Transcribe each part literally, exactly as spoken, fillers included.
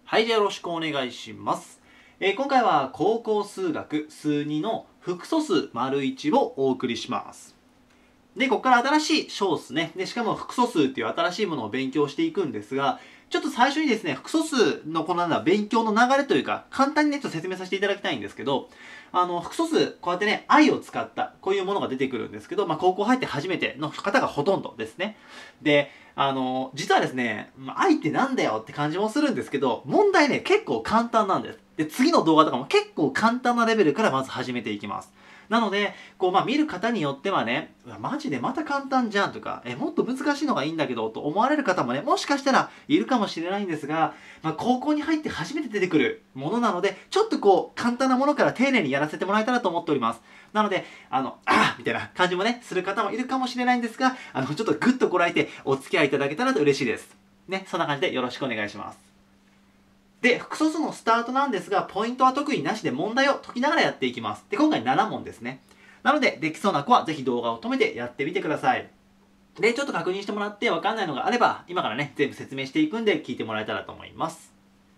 はい、じゃあよろしくお願いします。えー今回は高校数学数にの複素数 いち をお送りします。で、ここから新しい小数ね。で、しかも複素数っていう新しいものを勉強していくんですが、ちょっと最初にですね、複素数のこのなんだ、勉強の流れというか、簡単にね、ちょっと説明させていただきたいんですけど、あの、複素数、こうやってね、i を使った、こういうものが出てくるんですけど、まあ、高校入って初めての方がほとんどですね。で、あの、実はですね、まあ i ってなんだよって感じもするんですけど、問題ね、結構簡単なんです。で、次の動画とかも結構簡単なレベルからまず始めていきます。なので、こう、まあ、見る方によってはね、うわマジでまた簡単じゃんとか、え、もっと難しいのがいいんだけど、と思われる方もね、もしかしたらいるかもしれないんですが、まあ、高校に入って初めて出てくるものなので、ちょっとこう、簡単なものから丁寧にやらせてもらえたらと思っております。なので、あの、あーみたいな感じもね、する方もいるかもしれないんですが、あの、ちょっとグッとこらえてお付き合いいただけたらと嬉しいです。ね、そんな感じでよろしくお願いします。で、複素数のスタートなんですが、ポイントは特になしで問題を解きながらやっていきます。で、今回なな問ですね。なので、できそうな子はぜひ動画を止めてやってみてください。で、ちょっと確認してもらってわかんないのがあれば、今からね、全部説明していくんで聞いてもらえたらと思います。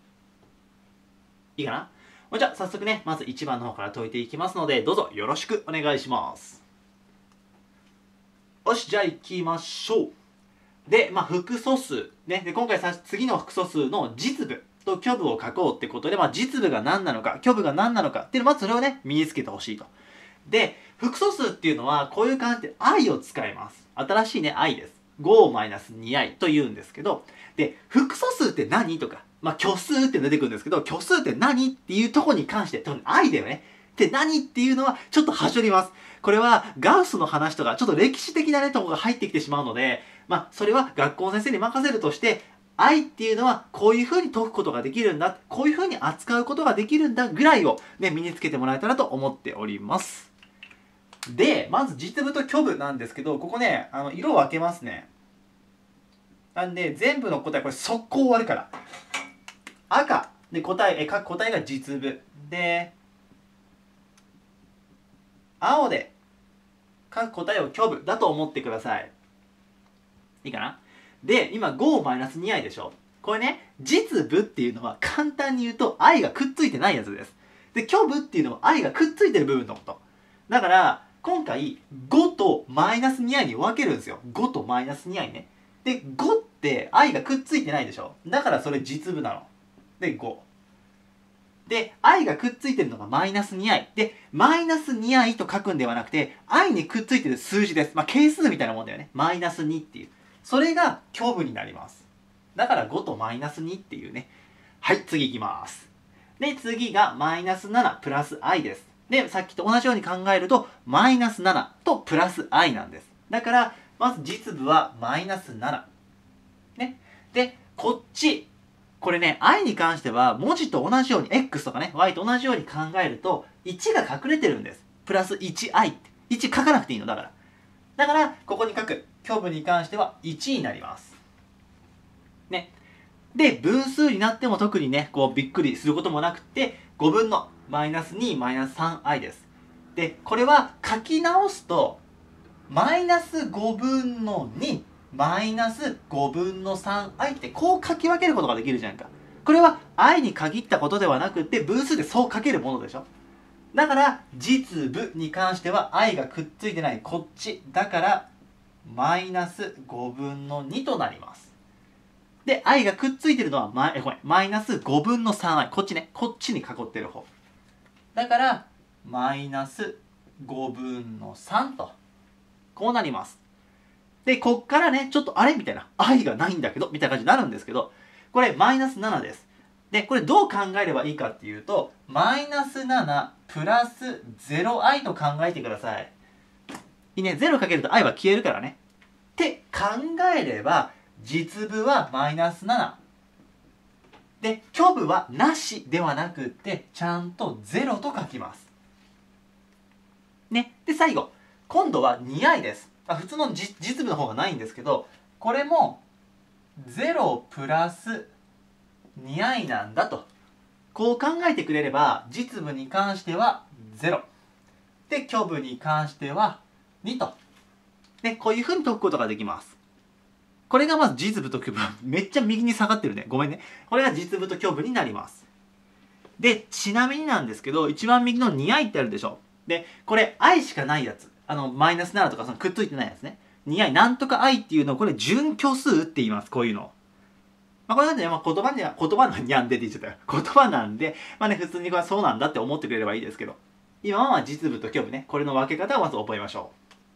いいかな？じゃあ、早速ね、まずいちばんの方から解いていきますので、どうぞよろしくお願いします。よし、じゃあ行きましょう。で、まあ、複素数。ね。で、今回さ、次の複素数の実部と虚部を書こうってことで、まあ、実部が何なのか、虚部が何なのかっていうの、まずそれをね、身につけてほしいと。で、複素数っていうのは、こういう感じで i を使います。新しいね、i です。ごマイナスにアイ と言うんですけど、で、複素数って何とか、まあ、虚数って出てくるんですけど、虚数って何っていうところに関して、多分 i だよね。で、何っていうのは、ちょっとはしょります。これは、ガウスの話とか、ちょっと歴史的なね、とこが入ってきてしまうので、まあ、それは学校の先生に任せるとして、愛っていうのはこういう風に解くことができるんだ、こういう風に扱うことができるんだぐらいをね、身につけてもらえたらと思っております。で、まず実部と虚部なんですけど、ここね、あの色を分けますね。なんで、全部の答え、これ速攻終わるから。赤で答え、え各答えが実部。で、青で各答えを虚部だと思ってください。いいかな？で、今ごマイナスにアイ でしょ。これね、実部っていうのは簡単に言うと i がくっついてないやつです。で、虚部っていうのは i がくっついてる部分のこと。だから、今回ごとマイナスにアイに分けるんですよ。ごとマイナスにアイね。で、ごって i がくっついてないでしょ。だからそれ実部なの。で、ご。で、i がくっついてるのがマイナスにアイ。で、マイナスにアイと書くんではなくて、i にくっついてる数字です。まあ、係数みたいなもんだよね。マイナスにっていう。それが虚部になります。だからごとマイナスにっていうね。はい、次いきます。で、次がマイナスななプラス i です。で、さっきと同じように考えると、マイナスななとプラス i なんです。だから、まず実部はマイナスなな。ね。で、こっち。これね、i に関しては文字と同じように x とかね y と同じように考えるといちが隠れてるんです。プラス いちアイ っていち書かなくていいのだからだからここに書く虚部に関してはいちになりますね。で分数になっても特にねこうびっくりすることもなくてごぶんのマイナスにマイナス さんアイ です。でこれは書き直すとマイナスごぶんのにマイナスごぶんの さんアイ ってこう書き分けることができるじゃんか。これは i に限ったことではなくて分数でそう書けるものでしょ。だから実部に関しては i がくっついてないこっちだからマイナスごぶんのにとなります。で i がくっついてるのはマイ、えごめんマイナスごぶんの さんアイ こっちねこっちに囲ってる方だからマイナスごぶんのさんとこうなります。で、こっからね、ちょっとあれみたいな、i がないんだけどみたいな感じになるんですけど、これマイナスななです。で、これどう考えればいいかっていうと、マイナスななプラス ゼロアイ と考えてください。いいね、ゼロかけると i は消えるからね。って考えれば、実部はマイナスなな。で、虚部はなしではなくって、ちゃんとゼロと書きます。ね。で、最後。今度はにアイです。あ普通の実部の方がないんですけど、これもゼロプラスにアイなんだと。こう考えてくれれば、実部に関してはゼロ。で、虚部に関してはにと。で、こういうふうに解くことができます。 これがまず実部と虚部。めっちゃ右に下がってるね。ごめんね。これが実部と虚部になります。で、ちなみになんですけど、一番右のに i ってあるでしょ。で、これ i しかないやつ。あの、マイナスななとかそのくっついてないやつね。に i、なんとか i っていうのをこれ準虚数って言います。こういうの。まあ、これなんで、まあ、言葉には、言葉のにゃんでって言っちゃったよ。言葉なんで、まあね、普通にこれはそうなんだって思ってくれればいいですけど。今はまあ実部と虚部ね。これの分け方をまず覚えましょ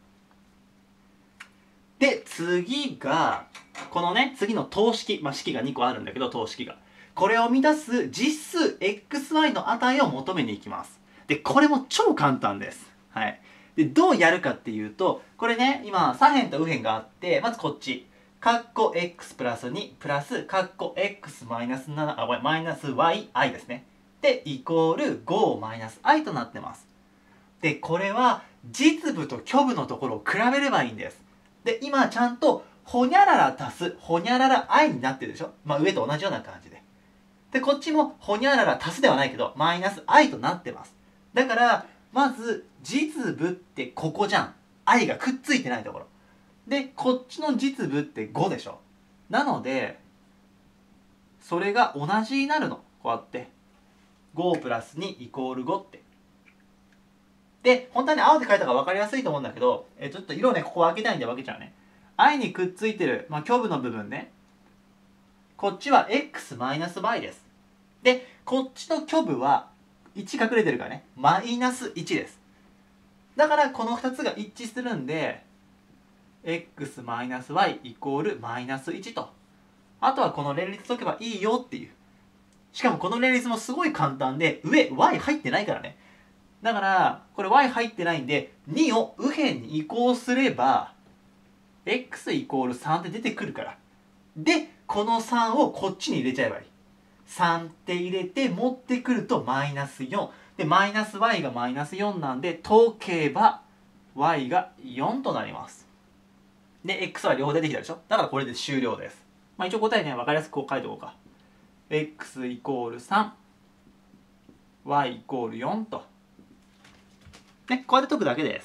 う。で、次が、このね、次の等式。まあ、式がにこあるんだけど、等式が。これを満たす実数 エックスワイ の値を求めに行きます。で、これも超簡単です。はい。で、どうやるかっていうと、これね、今、左辺と右辺があって、まずこっち。カッコ x プラスにプラスカッコ x マイナスなな、あ、ごめん、マイナス yi ですね。で、イコールごマイナス i となってます。で、これは実部と虚部のところを比べればいいんです。で、今ちゃんとほにゃらら足すほにゃらら i になってるでしょ。まあ上と同じような感じで。で、こっちもほにゃらら足すではないけど、マイナス i となってます。だから、まず、実部ってここじゃん。i がくっついてないところ。で、こっちの実部ってごでしょ。なので、それが同じになるの。こうやって。ごプラスにイコールごって。で、本当はね、青で書いた方が分かりやすいと思うんだけど、えちょっと色ね、ここ分けたいんで分けちゃうね。i にくっついてる、まあ、虚部の部分ね。こっちは x マイナス y です。で、こっちの虚部はいち隠れてるからね、マイナスいちです。だからこのふたつが一致するんで、x マイナス y イコールマイナスいちと。あとはこの連立解けばいいよっていう。しかもこの連立もすごい簡単で、上 y 入ってないからね。だから、これ y 入ってないんで、にを右辺に移行すれば、x イコールさんって出てくるから。で、このさんをこっちに入れちゃえばいい。さんって入れて持ってくるとマイナスよん。で、マイナス y がマイナスよんなんで、解けば y がよんとなります。で、x は両方出てきたでしょ。だからこれで終了です。まあ一応答えね、分かりやすくこう書いておこうか。x イコールさん、y イコールよんと。ね、こうやって解くだけです。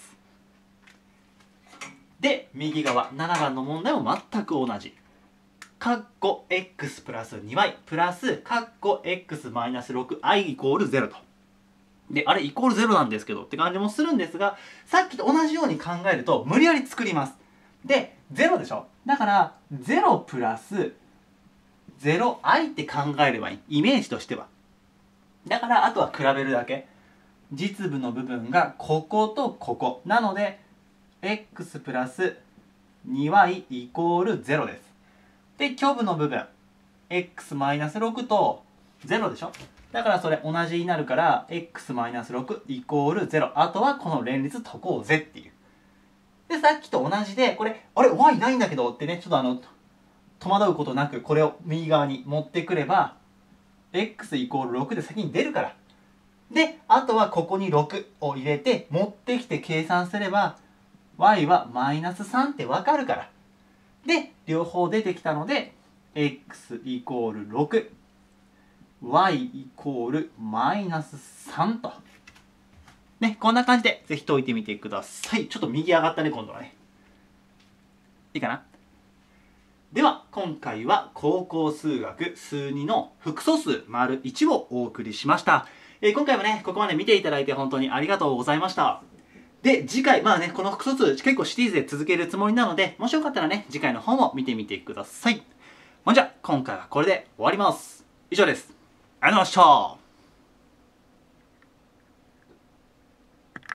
で、右側、ななばんの問題も全く同じ。カッコ x プラス に y プラスカッコ x マイナス ろく i イコールゼロと。で、あれイコールゼロなんですけどって感じもするんですが、さっきと同じように考えると無理やり作ります。で、ゼロでしょ。だから、ゼロプラス ゼロアイ って考えればいい。イメージとしては。だから、あとは比べるだけ。実部の部分がこことここ。なので、x プラス に y イコールゼロです。で、虚部の部分。x マイナスろくとゼロでしょ。だからそれ同じになるから、x マイナスろくイコールゼロ。あとはこの連立解こうぜっていう。で、さっきと同じで、これ、あれ y ないんだけどってね、ちょっとあの、戸惑うことなく、これを右側に持ってくれば、x イコールろくで先に出るから。で、あとはここにろくを入れて、持ってきて計算すれば、y はマイナスさんってわかるから。で、両方出てきたので、x イコールろく、y イコールマイナスさんと。ね、こんな感じでぜひ解いてみてください。ちょっと右上がったね、今度はね。いいかな？では、今回は高校数学数にの複素数 ① いちをお送りしました。えー、今回もね、ここまで見ていただいて本当にありがとうございました。で、次回、まあね、この複素数結構シリーズで続けるつもりなので、もしよかったらね、次回の方も見てみてください。ほんじゃ、今回はこれで終わります。以上です。ありがとうございました。